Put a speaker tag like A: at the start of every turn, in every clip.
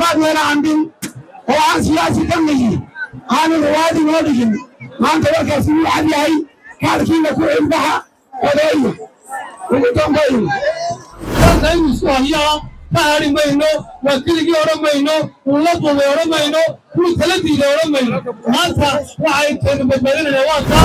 A: labaad meena cambin oo aan siyaasi ka migi aan ruwaadi noo dhigin maanta warkaasi wuu cad yahay kaarkiina ku cilbaxa odeeya ugu dambayn dalka inuu soo hayaa ma hari mayno waa keligii odhan mayno uula duubay odhan mayno wuu tala diiday odhan mayno maanta waxay keena badbaadinayna waa taa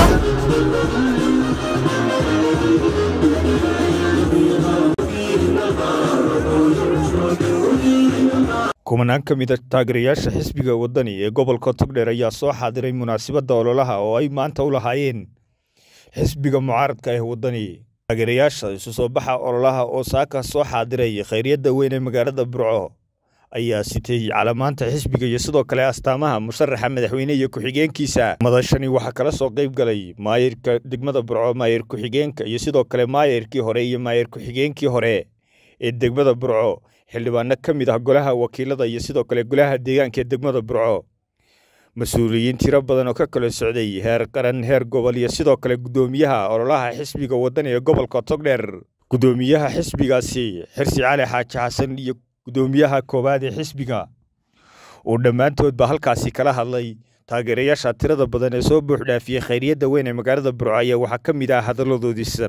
B: kumanaan ka mid ah taageerayaasha xisbiga wadani ee gobolka Togdheer ayaa soo xaadiray munaasabadda ololaha oo ay maanta u lahaayeen xisbiga mucaaradka ee wadani. Taageerayaasha isu soo baxa ololaha oo saaka soo xaadiray khayriyada weyn ee magaalada Burco ayaa sitay calaamaanta xisbiga iyo sidoo kale astaamaha musharaxa madaxweyne iyo ku-xigeenkiisa. Madashani waxa kala soo qayb galay maayirka degmada Burco, maayir ku-xigeenka iyo sidoo kale maayirkii hore iyo maayir ku-xigeenkii hore ee degmada Burco, xildhibaano ka mid ah golaha wakiilada iyo sidoo kale golaha deegaanka ee degmada Burco. Mas'uuliyiin tiro badan oo ka kala socday heer qaran, heer gobol iyo sidoo kale gudoomiyaha ololaha xisbiga wadani ee gobolka Togdheer. Gudoomiyaha xisbigaasi Xirsi Cali Xaaji Xasan iyo gudoomiyaha koobaad ee xisbiga oo dhammaantoodba halkaasi kala hadlay taageerayaasha tirada badan ee soo buux dhaafiyay khayriyada weyn ee magaalada Burco ayaa waxa ka mid ah hadaladoodii sidan.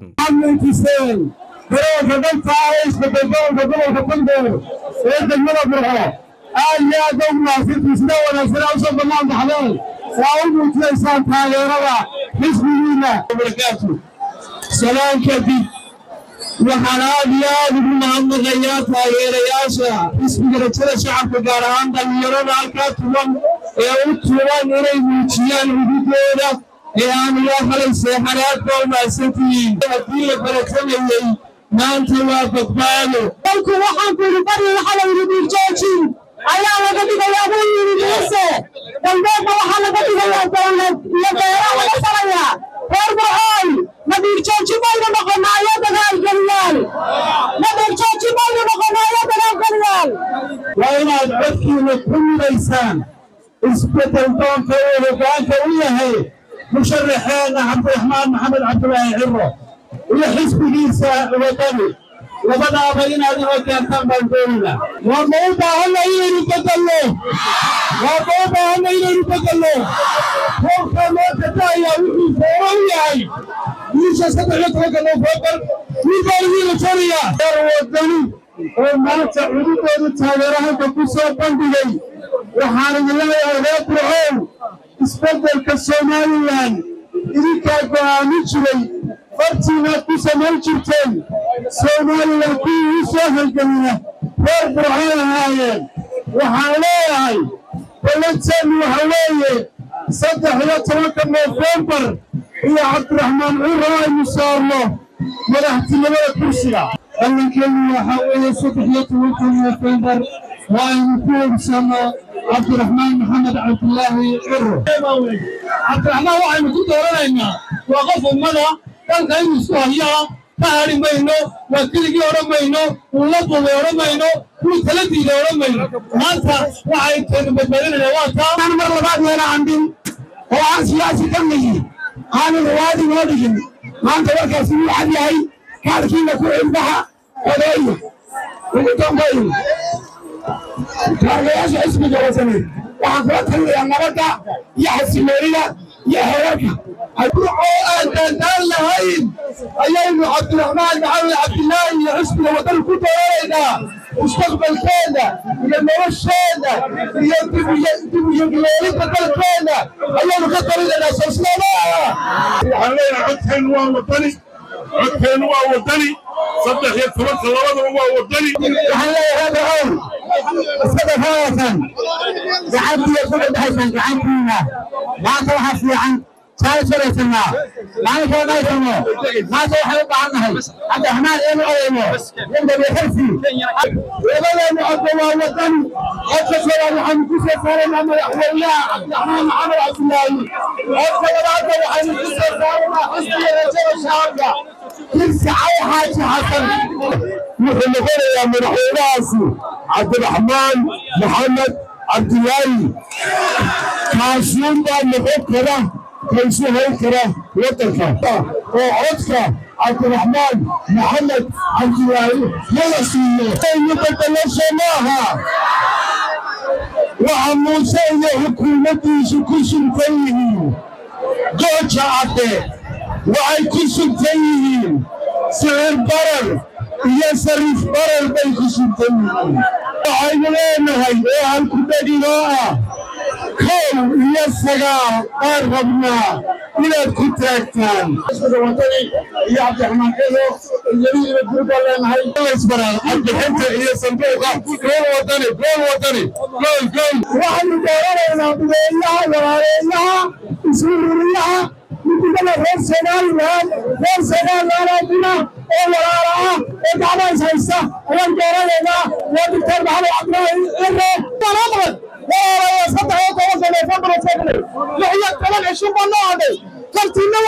A: برو كذا تعيش بدون بدون كتير دegmada Burco ayaa dawla sidii wada soo banaan baxday saawadu tleysan taageerada xisbigiina barakaatu salaamka dib waxaan aad iyo aad ugu mahadnaqayaa taageerayaasha xisbiga rajada shacabka gaar ahaan dhalinyarada halkaa tuban ee u tuban inay muujiyaan hududooda ee aan la halay seexanaad dowladsantiin haddii la baraksanayay maanta waa badbaado dalku waxaan ku bari waxa la yiri joojin ayaa laga dhigayaa buu yiri Muuse dalbeedna waxa laga dhigayaa dowlad iyo beeraha laga salayaa hormaay nadir joojin bayna noqonaayo dagaal galiyaan nadir joojin bayna noqonaayo dagaal galiyaan waa inaad codkiina ku midaysaan isbedel doonka oo hogaanka u yahay musharaxeena Cabdiraxmaan Maxamed Cabdulaahi Cirro iyo xisbigiisa wadani labadaaba inaad u keentaan bandooyina waa u baahanay inaynu bedelo qofka loo tataaya wuxuu fooran yahay wiisha 13 Noofembar wiilka Soomaaliya wadani oo maanta cududooda taageeraha ku soo bandhigay waxaan leeyahay reer Burco isbedelka Soomaaliland idinka go'aamin jiray fartiina ku samayn jirteen Soomaaliland ku soo halgamaya reer Burco ahaayeen waxaan leeyahay balantan waxa weeye 13 Noofembar iyo Cabdiraxmaan Cirro ay musaarno madaxtinimada kursiga balankeedu waxa weeye 13 Noofembar وأن يكون سما عبد الرحمن محمد عبد الله عرو عبد الرحمن وعي مكتوب ورنا وقف المدى كان كان يسويا فهري ماينو وكلي ورماينو ولطو ورماينو وثلاثي ورماينو مالتا وعي كان بدلنا واتا أنا مرة بعد وأنا عندي هو عن سياسي كمية أنا روادي نوديين ما أنت وكاسي واحد هاي كاركينا كوين بها ولايه ومتنبين taageerayaasha xisbiga wadani waxaan kula talinayaa nabadda iyo xasiloonida iyo heerarka Burco aan dantaan lahayn ayaynu Cabdiraxmaan Maxamed Cabdulaahi iyo xisbiga wadani ku dooraynaa mustaqbalkeena iyo nolosheena iyo dib u yeelidda dalkeena ayaynu ka talinaynaa soosnaadaa waxaan leeyahay codkeenu waa wadani 13 labadaba waa wadani waxaan leeyahay صدقاتاً جعلتي يقول بحيثاً جعلتينا ما توحى في عن سالسة لسنا ما نشوى نايسمو ما توحى يبقى عنها عبد الرحمن إيمو أيمو يبدأ بيحرسي ويبدأ معبد الله وطن أكثر محمد كسر صار محمد أحوالله عبد الرحمن محمد عبد الله أكثر محمد كسر صار محمد رجال الشعب كرسي حاجة حسن مثل غير من حراسي عبد الرحمن محمد عبد الله كاسون ده مفكرة كيسو هيكرة وتركة وعدك عبد الرحمن محمد عبد الله يلا سيئة يبدل سماها وحموسة حكومتي شكوشن فيهم قوش عطي وعي كوشن فيهم سعر برر يسرف برر بيكوشن فيهم وعي لنا هاي هالكتاقنا كل يسرع أرغبنا إلى كتاكتان اسمه وطني يا عبد الرحمن كيلو الجميل بتقول لنا هاي اسمه عبد الحمد يا صندوق كل وطني واحد دورنا بالله ولا اسمه الله يقول لنا رسالة لنا ولا ادعنا سيسا وندورنا ودكتور محمد عبد الله ولا صدق وتوصل فضل لحية كمان 20 بنادي كرتينا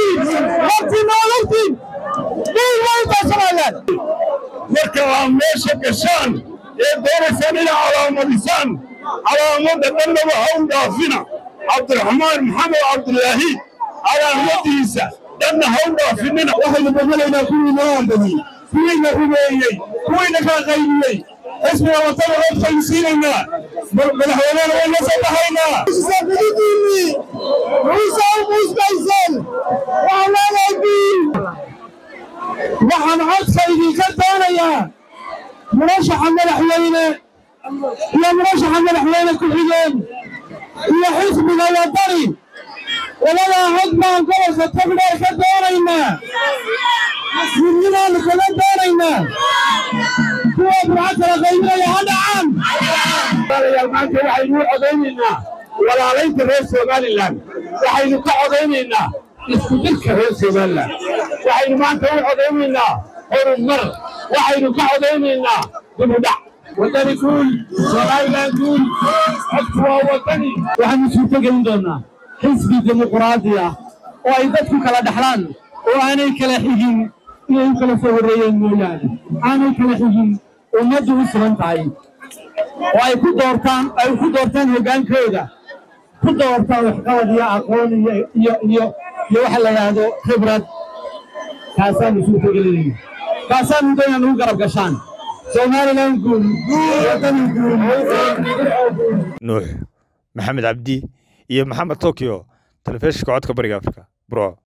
A: ونرتي مين تسمعنا مركب ماشي كشان يدور سنين على مديسان على مدة دلنا وهم دافنا عبد الرحمن محمد عبد الله على مديسة دلنا هم دافننا واحد بدلنا كل نادي كلنا ربيعي كلنا كغيري اسمه وطن غير خيسيننا بالحوالين ولا صباحنا سافرتني وسوف مستيسل وعلى نبي وحن عدسي كدانا مرشح عند الحوالين يا مرشح عند الحوالين كل حين يا حزبنا الوطني ولا عدنا نقول ستبدا كدانا مننا لكلا دارنا هو برعتنا غيرنا يا هذا عام يا المانك وحينو عضيننا ولا ليت رئيس سوماليلاند وحينو كعضيننا اسكدلك رئيس سوماليلاند وحينو مانك عضيننا هرمر وحينو كعضيننا بمدع وطني يقول سوماليلاند يقول أكوا وطني وحنو سوتقين دونا حزبي ديمقراطية وأيضاً كلا دحران وأنا كلا حجين إيه كلا فوريين مولانا أنا كلا حجين ومدو سرنتاي وأي كدورتان هجان كذا كدورتان وحقاد يا أقوال يا وحلا هذا خبرة كاسان نشوف قليلين كاسان دونا نوقرب كشان سوماليلاند نقول
B: نوح محمد عبدي يا محمد طوكيو تلفزيون كعاد كبري أفريقيا برو